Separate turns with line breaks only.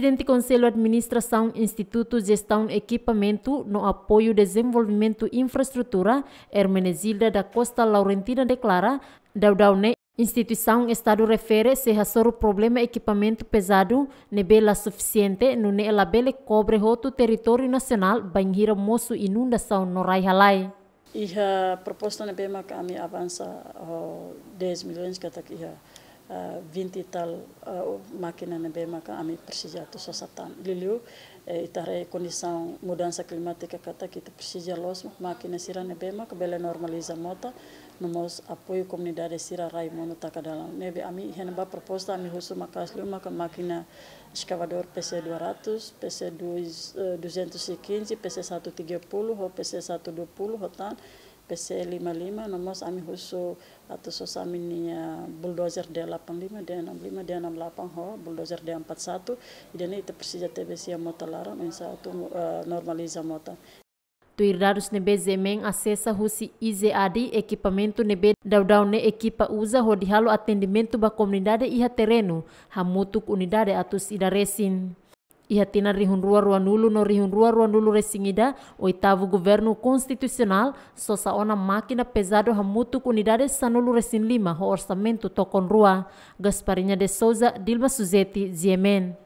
Presidente Conselho Administração Instituto Gestão Equipamento no Apoio Desenvolvimento Infraestrutura, Hermenegilda da Costa Laurentina declara, Daudauné, instituição Estado refere se a o problema equipamento pesado nebela suficiente no neelabele cobre roto território nacional banhira moço inundação no Raihalai.
E a proposta na BEMA kami avança 10 milhões que está aqui 20 e tal máquina na BEMA kami precisa to sosatan liliu itare condição mudança climática que kita precisa los máquina sira na BEMA que bela normaliza mota nomos apoio comunidade sira Raimono takadalam nebe ami henba proposta ami husu makaslu maka máquina escavador PC 200 PC 215 PC 130 ou PC 120 hotan PC 55 nomos ami husu atau sosamininya bulldozer D85 D65 D68 ho bulldozer D41 idane itu precisa TBC motor larang insa tu normaliza motor.
Tuirdados nebe zemen acessa husi IZAD equipamento nebe daudau ne equipa usa hodihalo atendimento ba comunidade iha terreno hamutuk unidade atus ida resin. Iha tina rihunrua ruanulu no rihunrua ruanulu resingida oitavo governo constitucional sosa ona máquina pesado hamutuk unidade sanulu resin 5 ho orçamento tokon rua Gasparinya de Souza Dilma Suzeti Ziemen.